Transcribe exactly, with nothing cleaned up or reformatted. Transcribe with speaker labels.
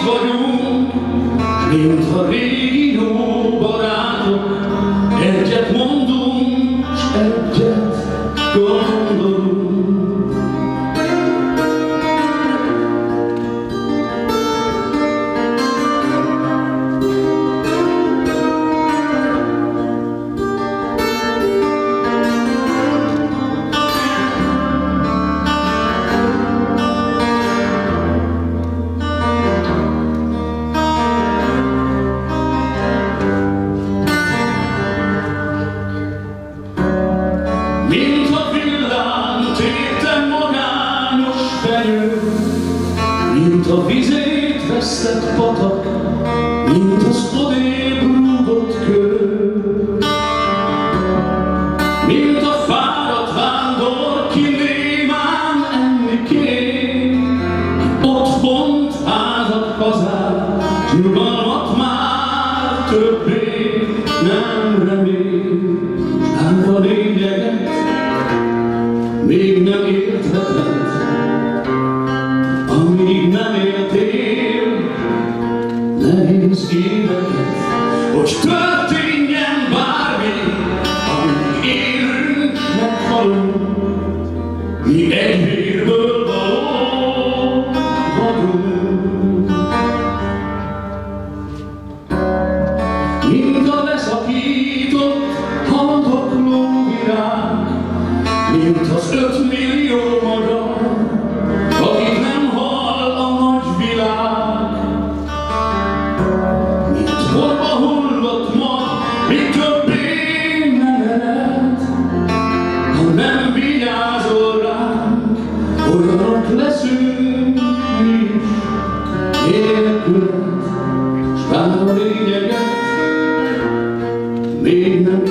Speaker 1: vagyunk, mint a régi jó barátok, egyet mondunk, s egyet gondolunk. Mint a villám térdem magányos fenyő, mint a vizét vesztett patak, mint az odébb rúgott kő, mint a fáradt vándor, ki némán enni kér, ott bont házat hazát, nyugalmat már többé nem remél. Ám a lényeget még nem értheted, amíg nem éltél nehéz éveket, hogy történjen bármi, amíg élünk, meghalunk, mi egy vérből való vagyunk. Mint a leszakított haldokló virág, mint az ötmillió magyar, akik nem hal a nagy világ. Mint borba hullott mag, mi többé nem ered, ha nem vigyázol ránk, olyanok leszünk mi is nélküled, s bár a lényeget még nem